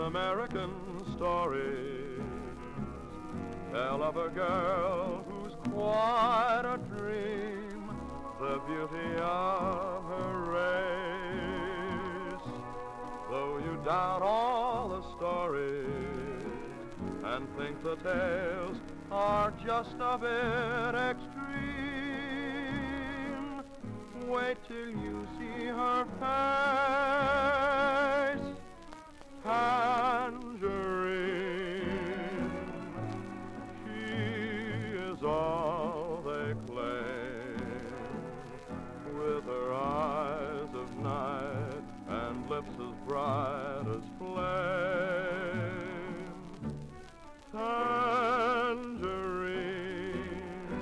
American stories tell of a girl who's quite a dream, the beauty of her race. Though you doubt all the stories and think the tales are just a bit extreme, wait till you see her face. Tangerine, she is all they claim, with her eyes of night and lips as bright as flame. Tangerine,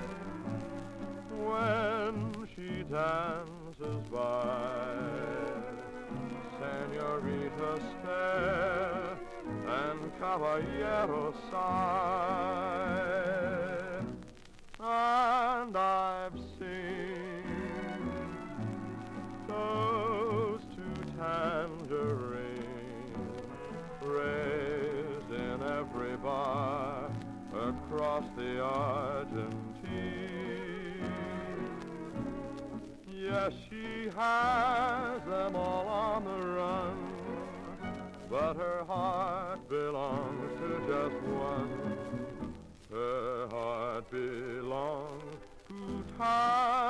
when she dances by, señorita stare and caballero sigh. And I've seen those two tangerines raised in every bar across the Argentine. Yes, she has them all on the run, but her heart belongs to just one. Her heart belongs to time.